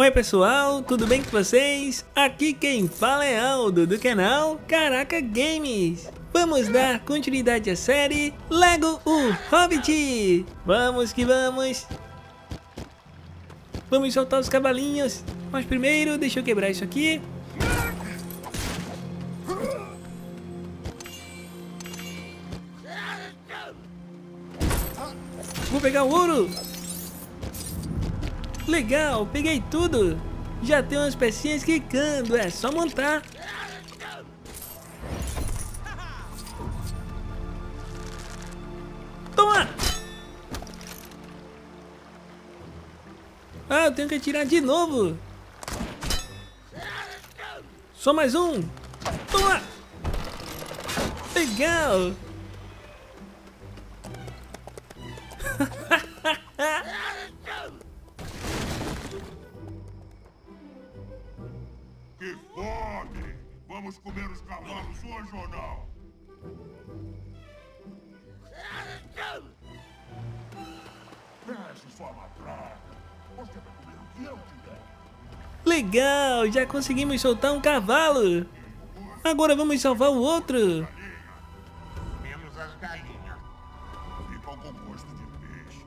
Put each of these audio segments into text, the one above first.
Oi pessoal, tudo bem com vocês? Aqui quem fala é Aldo do canal Caraca Games. Vamos dar continuidade à série Lego o Hobbit. Vamos que vamos. Vamos soltar os cavalinhos. Mas primeiro deixa eu quebrar isso aqui. Vou pegar o ouro. Legal, peguei tudo. Já tem umas pecinhas quicando, é só montar. Toma! Ah, eu tenho que atirar de novo. Só mais um. Toma! Legal! Que fome! Vamos comer os cavalos hoje ou não? Feche sua matraca! Você vai comer o que eu quiser! Legal, já conseguimos soltar um cavalo. Agora vamos salvar o outro. Menos as galinhas. Ficam com gosto de peixe.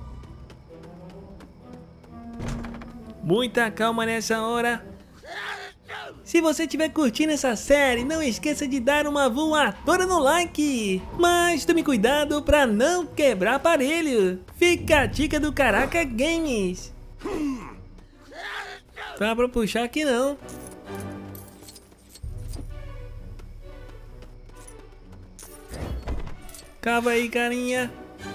Muita calma nessa hora. Se você estiver curtindo essa série, não esqueça de dar uma voadora no like. Mas tome cuidado para não quebrar aparelho. Fica a dica do Caraca Games. Tá pra puxar aqui não. Cava aí, carinha.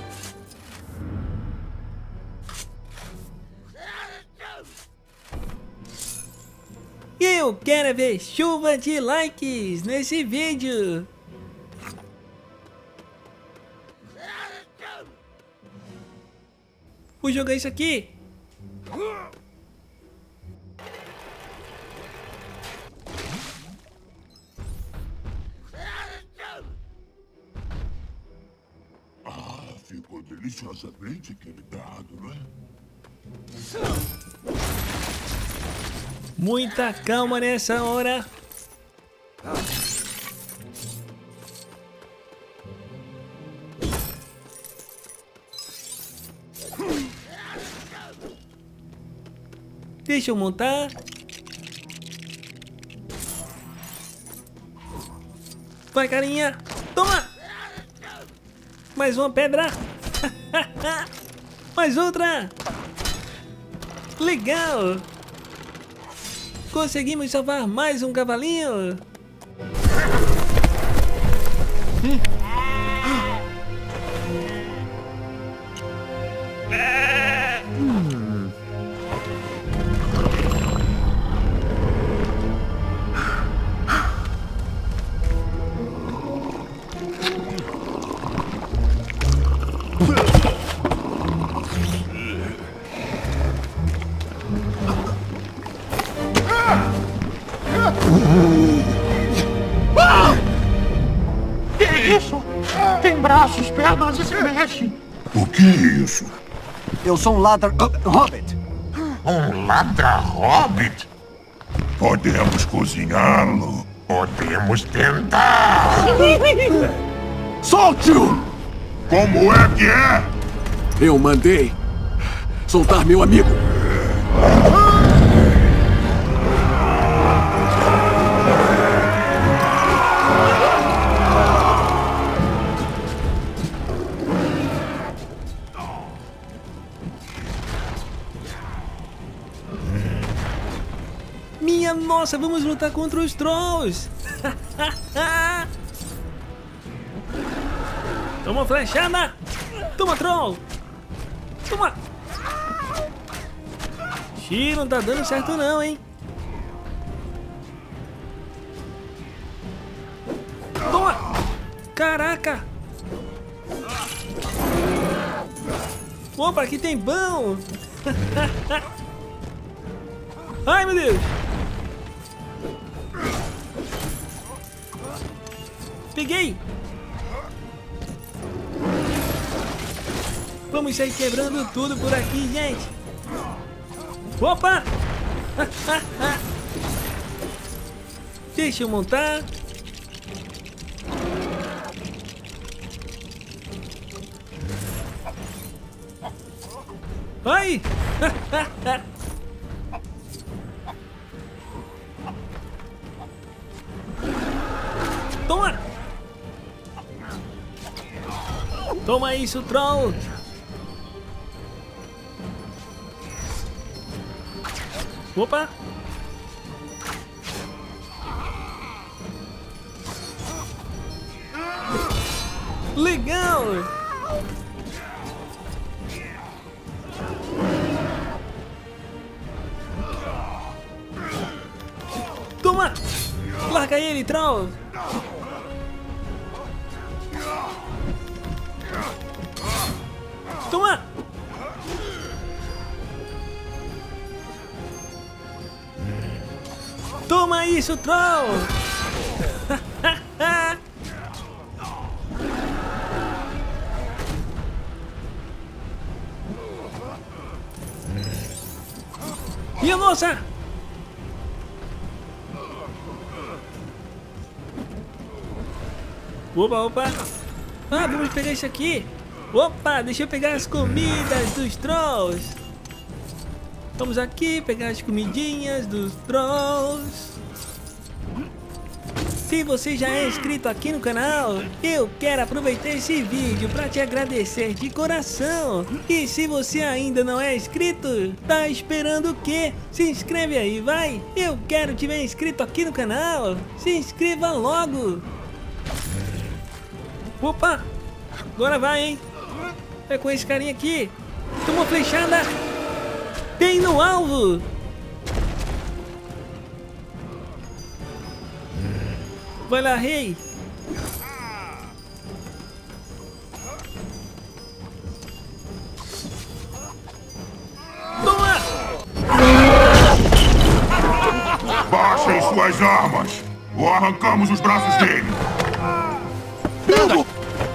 Eu quero ver chuva de likes nesse vídeo. Vou jogar isso aqui. Ah, ficou deliciosamente quebrado, não é? Muita calma nessa hora. Deixa eu montar. Vai, carinha. Toma! Mais uma pedra. Mais outra. Legal. Conseguimos salvar mais um cavalinho. Que isso? Tem braços, pernas e se mexe. O que é isso? Eu sou um ladra-hobbit. Um ladra-hobbit? Podemos cozinhá-lo? Podemos tentar! Solte-o! Como é que é? Eu mandei soltar meu amigo. Minha nossa, vamos lutar contra os trolls. Toma flechada. Toma, troll. Toma. Xiii, não tá dando certo não, hein. Toma. Caraca. Opa, aqui tem pão. Ai, meu Deus. Peguei. Vamos sair quebrando tudo por aqui, gente. Opa! Deixa eu montar. Ai! Toma! Toma isso, troll! Opa! Legal! Toma! Larga ele, troll! Toma! Toma isso, troll! Minha nossa! Opa, opa! Ah, vamos pegar isso aqui! Opa, deixa eu pegar as comidas dos trolls! Vamos aqui pegar as comidinhas dos trolls. Se você já é inscrito aqui no canal, eu quero aproveitar esse vídeo para te agradecer de coração. E se você ainda não é inscrito, tá esperando o quê? Se inscreve aí, vai! Eu quero te ver inscrito aqui no canal. Se inscreva logo! Opa! Agora vai, hein? É com esse carinha aqui. Toma flechada! Tem no alvo! Vai lá, rei! Toma! Baixem suas armas! Ou arrancamos os braços dele! Não!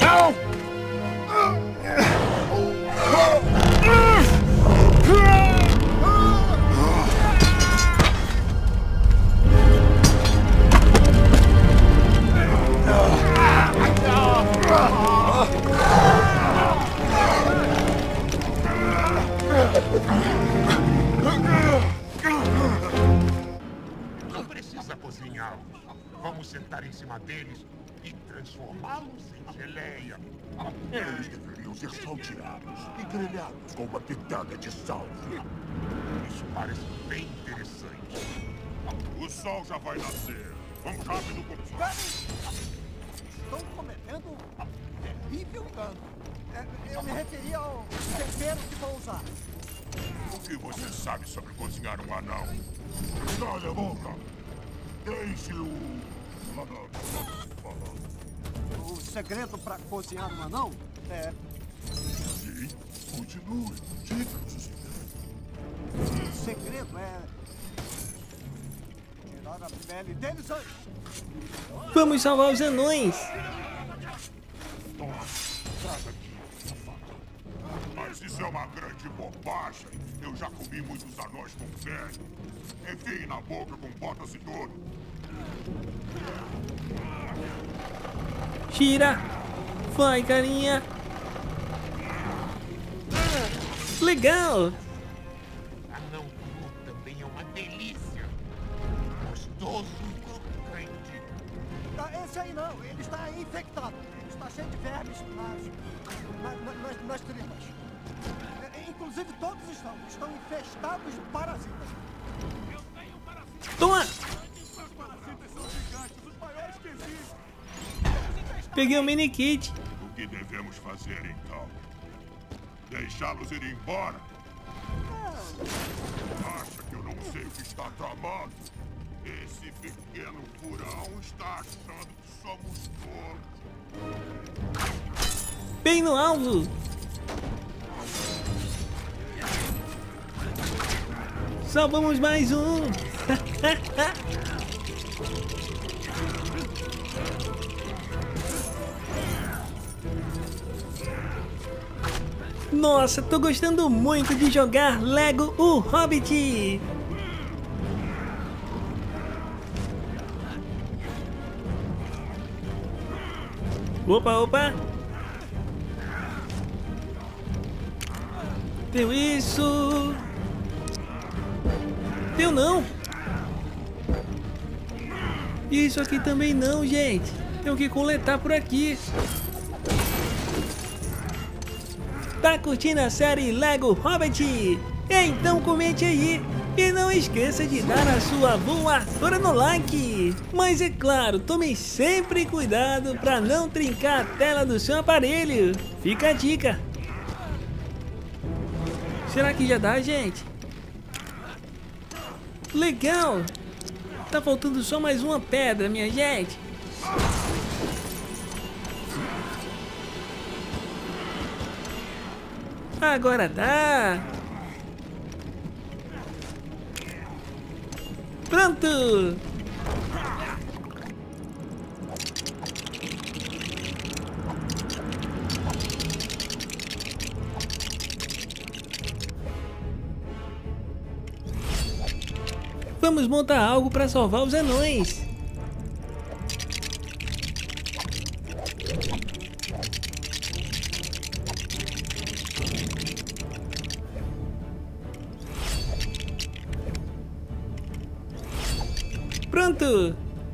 Não precisa cozinhá-los. Vamos sentar em cima deles e transformá-los em geleia. Eles deveriam ser salteados e grelhados com uma pitada de sal. Isso parece bem interessante. O sol já vai nascer. Vamos rápido, Estão cometendo um terrível engano. Eu me referi ao tempero que vou usar. O que você sabe sobre cozinhar um anão? Cala a boca! Deixe-o... O segredo para cozinhar um anão é... Sim, continue. Diga-nos o segredo. O segredo é... tirar a pele deles antes. Vamos salvar os anões! Traga aqui, safado. Mas isso é uma grande bobagem. Eu já comi muitos anões com pele. Enfiem na boca com botas e tudo. Tira! Vai, carinha! Legal! Anão cru também é uma delícia. Gostoso e crocante. Esse aí não, ele está infectado. Ele está cheio de vermes nas tripas. Inclusive todos estão infestados de parasitas. Toma! Peguei o mini kit. O que devemos fazer então? Deixá-los ir embora? Acha que eu não sei o que está tramando? Esse pequeno furão está achando que somos todos. Bem no alvo! Salvamos mais um! Nossa, tô gostando muito de jogar Lego o Hobbit! Opa, opa. Deu isso. Deu não. Isso aqui também não, gente. Tenho que coletar por aqui. Tá curtindo a série Lego Hobbit? Então comente aí. E não esqueça de dar a sua voadora no like. Mas é claro, tome sempre cuidado para não trincar a tela do seu aparelho. Fica a dica. Será que já dá, gente? Legal. Tá faltando só mais uma pedra, minha gente. Agora dá. Pronto! Vamos montar algo para salvar os anões. Pronto!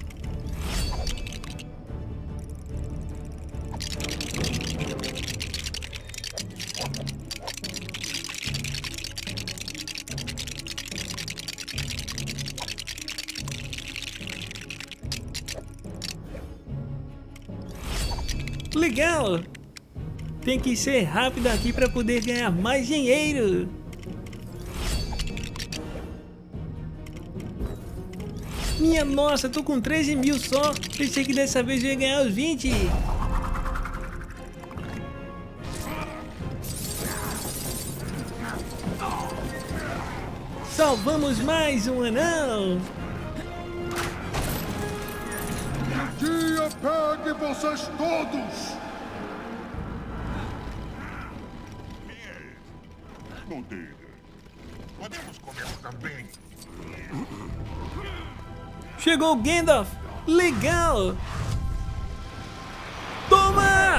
Legal! Tem que ser rápido aqui para poder ganhar mais dinheiro. Minha nossa, tô com 13 mil só. Pensei que dessa vez eu ia ganhar os 20. Salvamos mais um anão. Dia pegue vocês todos! Codeira, podemos comer também? Chegou o Gandalf! Legal! Toma!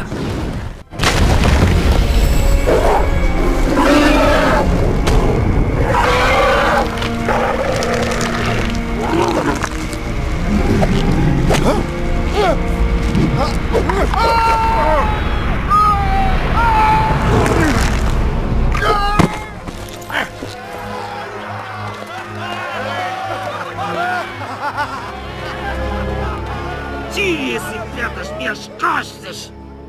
Tire esse pé das minhas costas!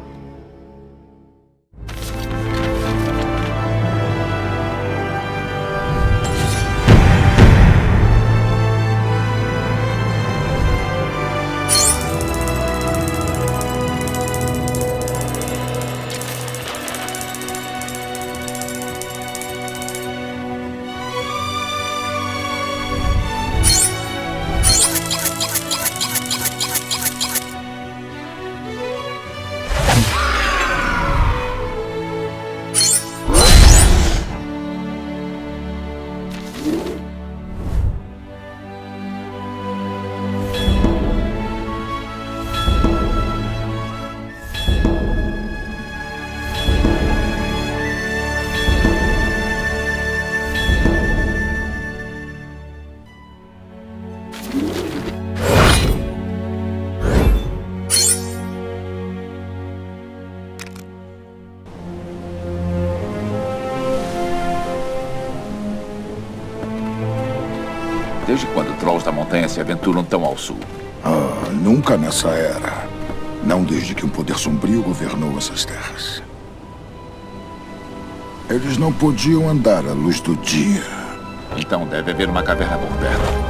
Desde quando Trolls da Montanha se aventuram tão ao sul? Nunca nessa era. Não desde que um poder sombrio governou essas terras. Eles não podiam andar à luz do dia. Então deve haver uma caverna por perto.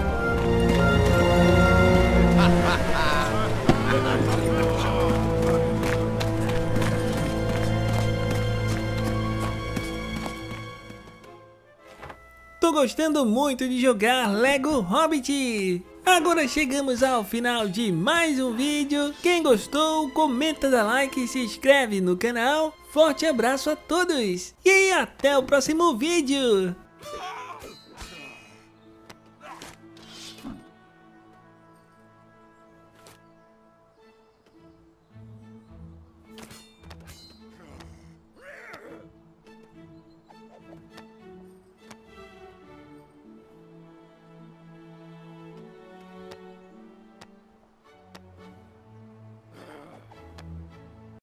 Tô gostando muito de jogar Lego Hobbit. Agora chegamos ao final de mais um vídeo. Quem gostou, comenta, dá like e se inscreve no canal. Forte abraço a todos e até o próximo vídeo.